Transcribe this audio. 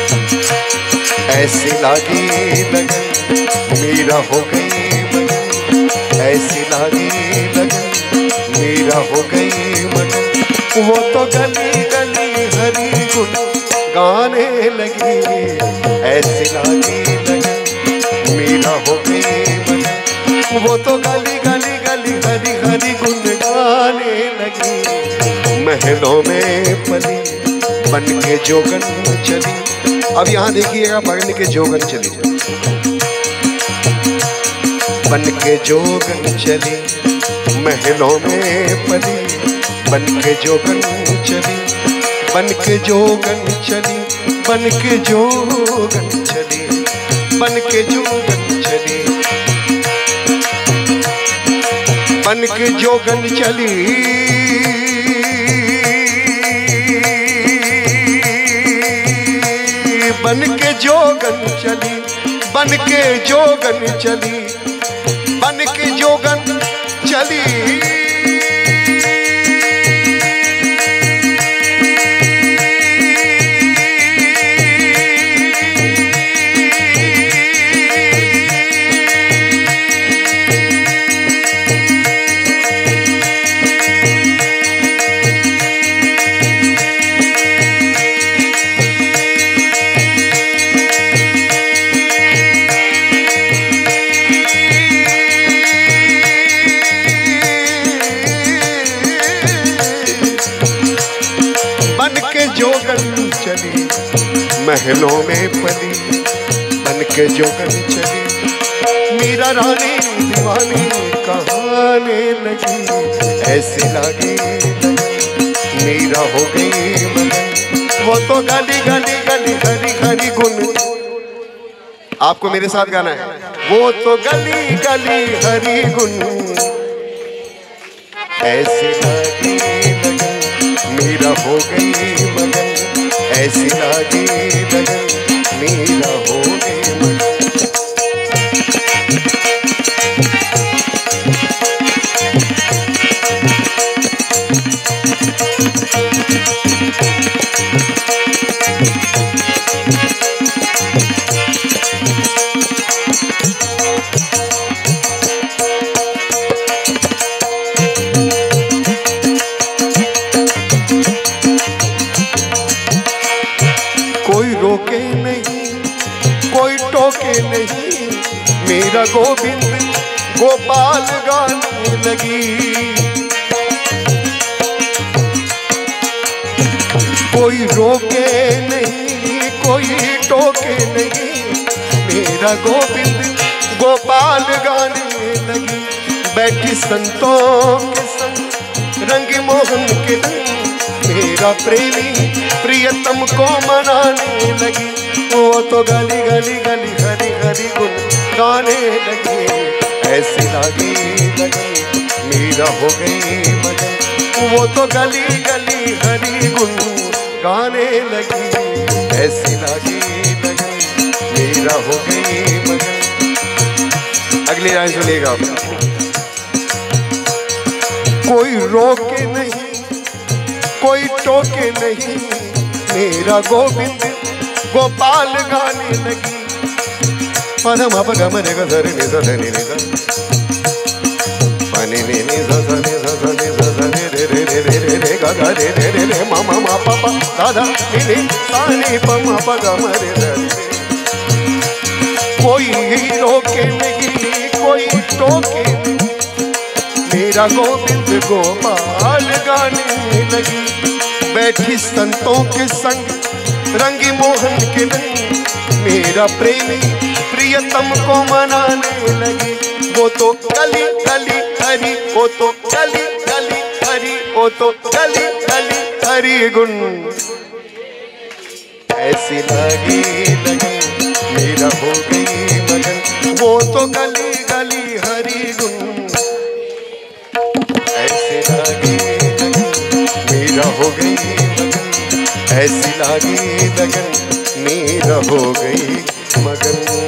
ऐसी लागी लगन मीरा हो गई मगन, ऐसी लागी लगन मीरा हो गई मगन। वो तो गली गली हरी गुन गाने लगी, ऐसी लागी लगन मीरा हो गई मगन। वो तो गली गली गली हरी हरी गुन गाने लगी। महलों में पली बन के जोगन चली। अब यहाँ देखिएगा, बन के जोगन चली, बन के जोगन चली। महलों में पली बन के जोगन चली, बन के जोगन चली, बन के जोगन चली, बन के जोगन चली, बन के जोगन चली। बन के जोगन चली, बन के जोगन चली, बन के जोगन चली। महलों में पली बन के जोगन चली। मीरा रानी दीवानी कहाने लगी, ऐसी लागी मीरा हो गई मगन। वो तो गली गली गली हरी हरी गुन, आपको मेरे साथ गाना है। वो तो गली गली हरी गुन, ऐसी लागी लगन मीरा हो गई मगन, ऐसी लागी लगन मीरा हो गई मगन। रोके नहीं कोई टोके नहीं, मेरा गोविंद गोपाल गाने लगी। कोई रोके नहीं कोई टोके नहीं, मेरा गोविंद गोपाल गाने लगी। बैठी संतों के संग रंग मोहन के रंग, मेरा प्रेमी प्रियतम को मनाने लगी। वो तो गली गली गली हरी हरी गुन गाने लगी, ऐसी लागी लगन मीरा हो गई मगन। वो तो गली गली हरी गुन गाने लगी, ऐसी लागी लगन मीरा हो गई मगन। अगली लाइन सुनिएगा। कोई रोके नहीं कोई टोके नहीं, मेरा गोविंद गोपाल गाने लगी। पदम अप गम रे ग रे नि ध नि नि ध पनि नि नि ध ध नि ध नि ध नि रे रे रे रे रे रे ग ग रे रे रे रे म म म प प दा दा नि नि सा नि प म प ग म रे रे। कोई रोके नहीं कोई टोके नहीं, मेरा गोविंद गोपाल गाने लगी। बैठी संतों के संग रंगी मोहन के रंग, मेरा प्रेमी प्रियतम को मनाने लगी। वो तो गली गली हरी, वो तो गली गली हरी, वो तो गली गली हरी गुन, ऐसी लागी लगन मेरा हो गई मगन। वो तो गली गली हरी गुन, ऐसी लागी लगन मेरा हो गई मगन, ऐसी लागी लगन मेरा हो गई मगन।